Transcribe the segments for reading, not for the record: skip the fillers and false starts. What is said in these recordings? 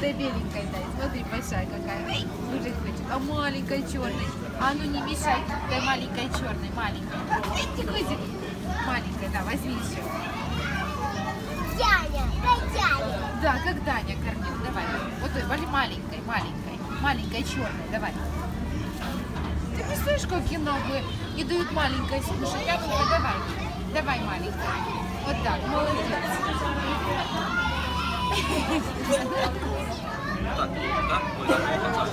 Этой беленькой дай. Смотри, большая какая. Эй, уже хочет. А маленькой черной. А ну не мешай. Дай маленькой черной, маленькой. Эй, тихо. Маленькой, да, возьми еще. Даня, дай Даня. Да, как Даня кормил. Давай. Вот той, маленькой, маленькой. Маленькой черной, давай. Ты представляешь, какие наглые не дают маленькой скушать? А ну-ка, давай. Давай, маленькая. Вот так, молодец. Так, да? Ой, да,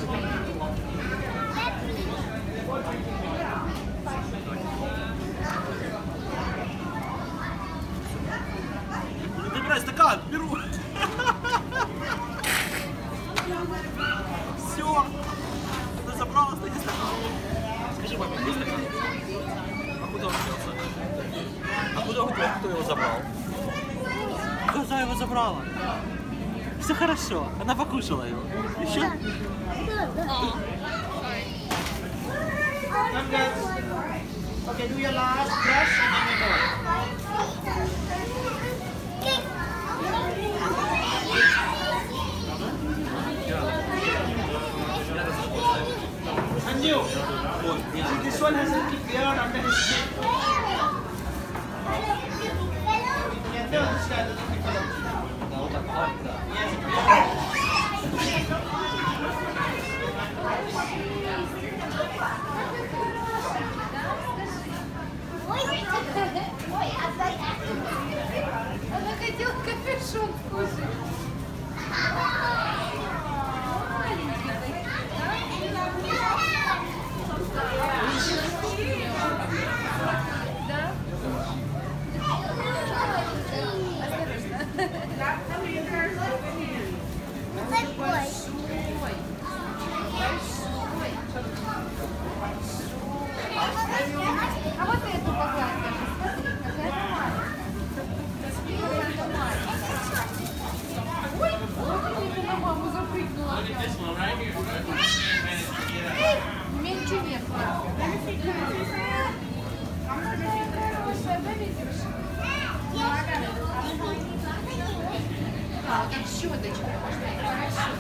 забирай стакан, беру. Все. Ты забрала стакан. Скажи, маме, где стакан? А куда он делся? А куда кто его забрал? Коза его забрала. Все хорошо, она покушала его. Еще? Okay, do your last brush and then you go. And you, see, this one has a little beard under his chin. Yeah, no, this guy doesn't pick it up. Она хотела капюшон кушать. Да? А вот эту погладь, смотри, какая ой, вот на маму запрыгнула. Эй, меньше нет. Хорошая, да, видишь? А, вот так щеточка можно, хорошо.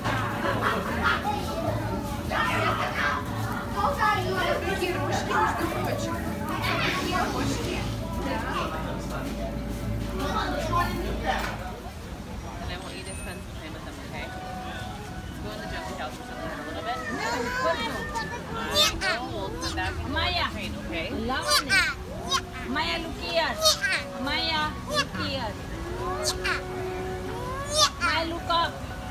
Какие рожки, между прочим. Какие рожки. Да. And I want you to spend some time with them, okay? Go in the jungle house or something a little bit. We'll come back and Maya. train, okay? Maya, look here. Maya, look here. Maya, look up.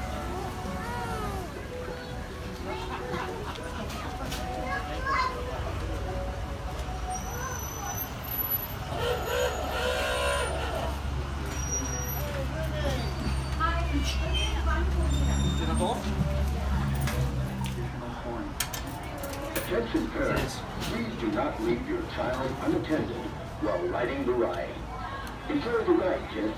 Ты готов? Attention parents, please do not leave your child unattended while riding the ride. Enjoy the ride, kids.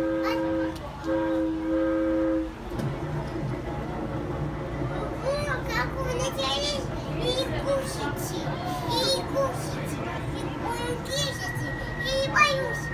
Как вы надеялись и кушайте, и кушайте, и кушайте, и боюсь.